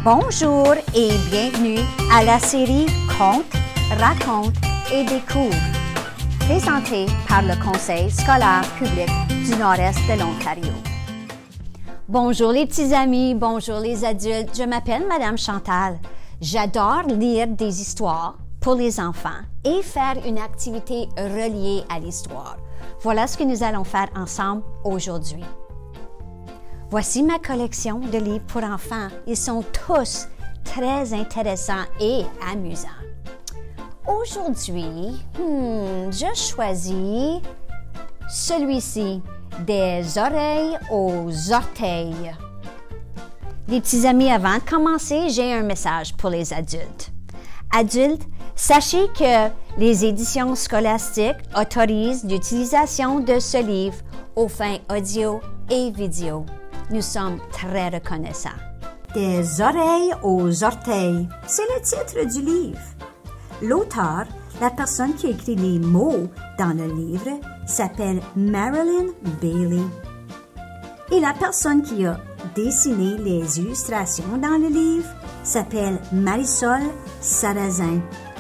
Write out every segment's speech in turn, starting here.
Bonjour et bienvenue à la série Contes, raconte et découvre, présentée par le Conseil scolaire public du Nord-Est de l'Ontario. Bonjour les petits amis, bonjour les adultes, je m'appelle Madame Chantal. J'adore lire des histoires pour les enfants et faire une activité reliée à l'histoire. Voilà ce que nous allons faire ensemble aujourd'hui. Voici ma collection de livres pour enfants. Ils sont tous très intéressants et amusants. Aujourd'hui, je choisis celui-ci, des oreilles aux orteils. Les petits amis, avant de commencer, j'ai un message pour les adultes. Adultes, sachez que les éditions scolastiques autorisent l'utilisation de ce livre aux fins audio et vidéo. Nous sommes très reconnaissants. Des oreilles aux orteils, c'est le titre du livre. L'auteur, la personne qui écrit les mots dans le livre, s'appelle Marilyn Bailey. Et la personne qui a dessiné les illustrations dans le livre s'appelle Marisol Sarrazin.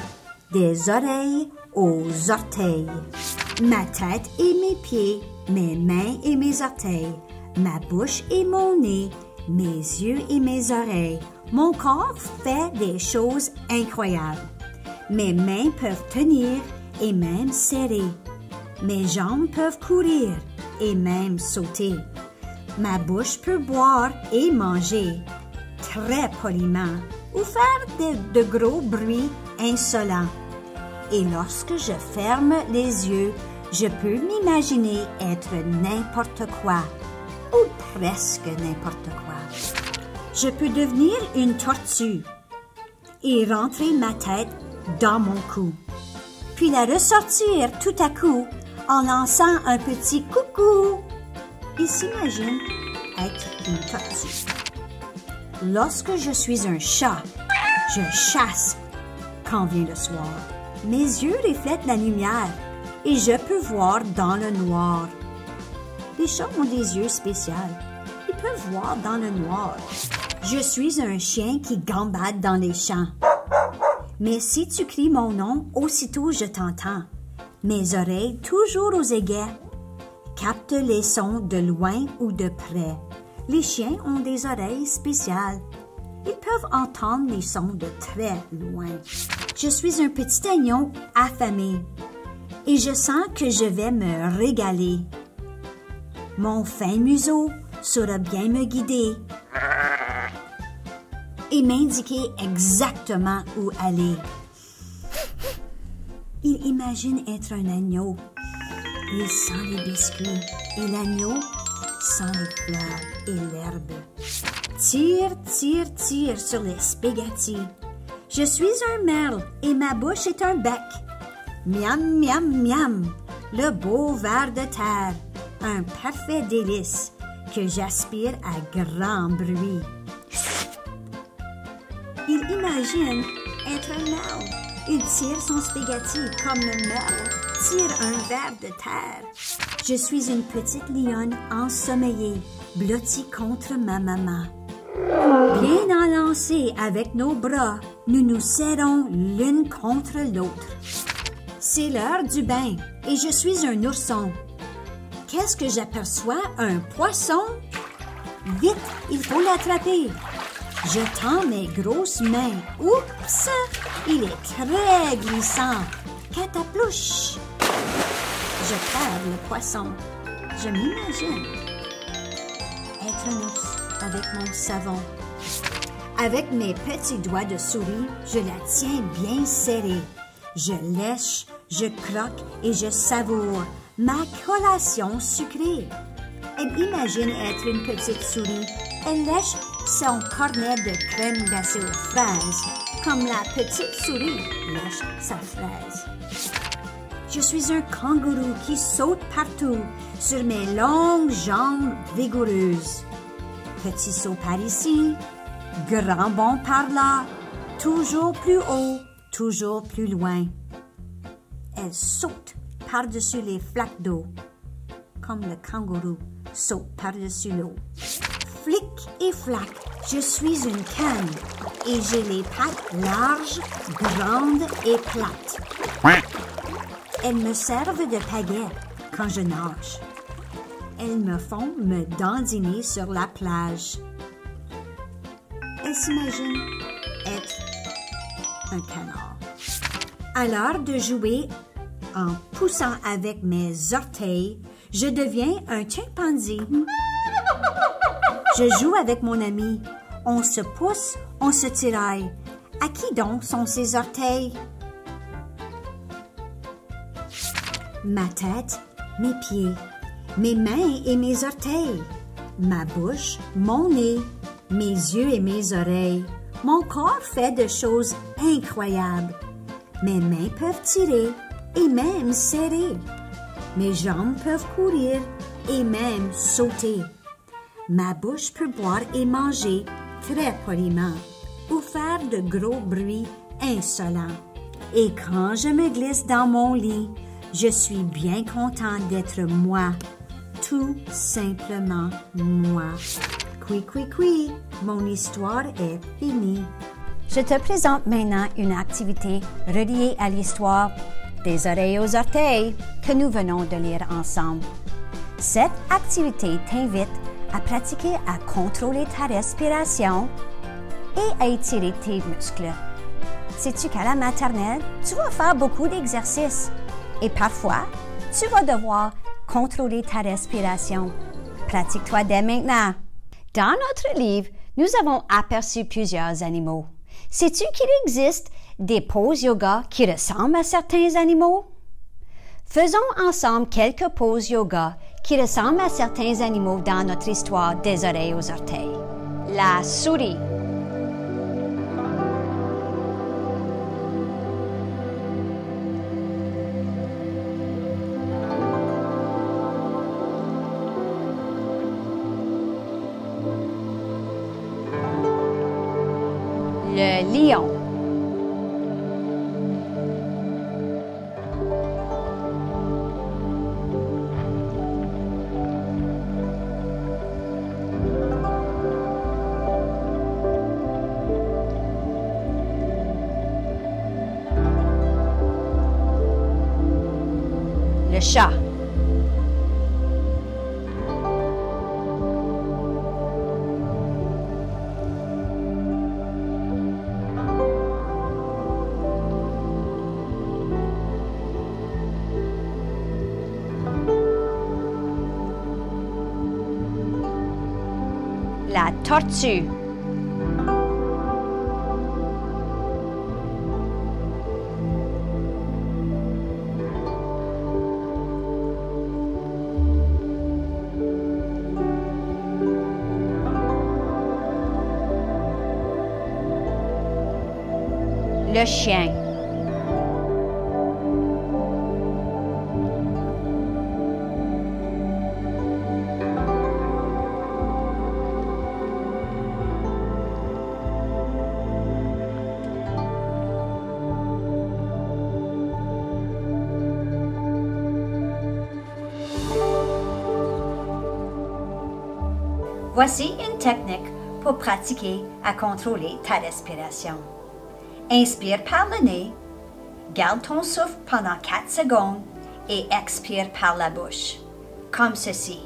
Des oreilles aux orteils. Ma tête et mes pieds, mes mains et mes orteils. Ma bouche et mon nez, mes yeux et mes oreilles. Mon corps fait des choses incroyables. Mes mains peuvent tenir et même serrer. Mes jambes peuvent courir et même sauter. Ma bouche peut boire et manger très poliment ou faire de gros bruits insolents. Et lorsque je ferme les yeux, je peux m'imaginer être n'importe quoi. Ou presque n'importe quoi. Je peux devenir une tortue et rentrer ma tête dans mon cou, puis la ressortir tout à coup en lançant un petit coucou. Il s'imagine être une tortue. Lorsque je suis un chat, je chasse quand vient le soir. Mes yeux reflètent la lumière et je peux voir dans le noir. Les chats ont des yeux spéciaux. Ils peuvent voir dans le noir. Je suis un chien qui gambade dans les champs. Mais si tu cries mon nom, aussitôt je t'entends. Mes oreilles, toujours aux aguets, captent les sons de loin ou de près. Les chiens ont des oreilles spéciales. Ils peuvent entendre les sons de très loin. Je suis un petit agneau affamé et je sens que je vais me régaler. Mon fin museau saura bien me guider et m'indiquer exactement où aller. Il imagine être un agneau. Il sent les biscuits et l'agneau sent les fleurs et l'herbe. Tire, tire, tire sur les spaghettis. Je suis un merle et ma bouche est un bec. Miam, miam, miam, le beau ver de terre. Un parfait délice que j'aspire à grand bruit. Il imagine être un merle. Il tire son spaghetti comme le merle tire un ver de terre. Je suis une petite lionne ensommeillée, blottie contre ma maman. Bien enlancés avec nos bras, nous nous serrons l'une contre l'autre. C'est l'heure du bain et je suis un ourson. Qu'est-ce que j'aperçois? Un poisson? Vite, il faut l'attraper. Je tends mes grosses mains. Oups! Il est très glissant. Cataplouche! Je perds le poisson. Je m'imagine être un ours avec mon savon. Avec mes petits doigts de souris, je la tiens bien serrée. Je lèche, je croque et je savoure ma collation sucrée. Elle imagine être une petite souris. Elle lèche son cornet de crème glacée aux fraises, comme la petite souris lèche sa fraise. Je suis un kangourou qui saute partout sur mes longues jambes vigoureuses. Petit saut par ici, grand bond par là, toujours plus haut, toujours plus loin. Elle saute par-dessus les flaques d'eau, comme le kangourou saute par-dessus l'eau. Flic et flac, Je suis une canne et j'ai les pattes larges, grandes et plates. Elles me servent de pagaie quand je nage. Elles me font me dandiner sur la plage. Elle s'imagine être un canard. À l'heure de jouer en poussant avec mes orteils, je deviens un chimpanzé. Je joue avec mon ami. On se pousse, on se tiraille. À qui donc sont ces orteils? Ma tête, mes pieds, mes mains et mes orteils, ma bouche, mon nez, mes yeux et mes oreilles. Mon corps fait de choses incroyables. Mes mains peuvent tirer et même serrer. Mes jambes peuvent courir et même sauter. Ma bouche peut boire et manger très poliment ou faire de gros bruits insolents. Et quand je me glisse dans mon lit, je suis bien content d'être moi, tout simplement moi. Cui, mon histoire est finie. Je te présente maintenant une activité reliée à l'histoire des oreilles aux orteils que nous venons de lire ensemble. Cette activité t'invite à pratiquer à contrôler ta respiration et à étirer tes muscles. Sais-tu qu'à la maternelle, tu vas faire beaucoup d'exercices et parfois, tu vas devoir contrôler ta respiration. Pratique-toi dès maintenant. Dans notre livre, nous avons aperçu plusieurs animaux. Sais-tu qu'il existe des poses yoga qui ressemblent à certains animaux? Faisons ensemble quelques poses yoga qui ressemblent à certains animaux dans notre histoire des oreilles aux orteils. La souris. Le lion. Le chat. La tortue. Le chien. Voici une technique pour pratiquer à contrôler ta respiration. Inspire par le nez, garde ton souffle pendant 4 secondes et expire par la bouche, comme ceci.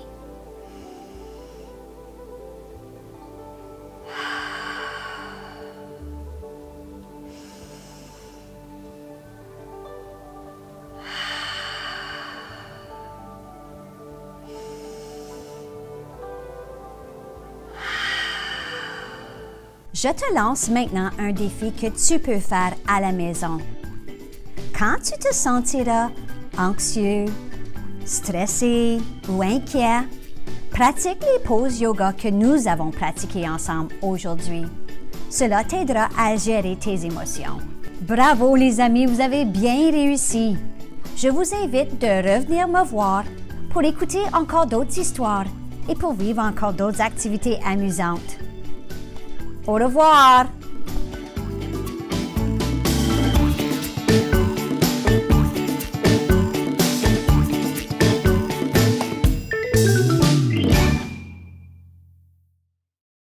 Je te lance maintenant un défi que tu peux faire à la maison. Quand tu te sentiras anxieux, stressé ou inquiet, pratique les poses yoga que nous avons pratiquées ensemble aujourd'hui. Cela t'aidera à gérer tes émotions. Bravo les amis, vous avez bien réussi. Je vous invite de revenir me voir pour écouter encore d'autres histoires et pour vivre encore d'autres activités amusantes. Au revoir!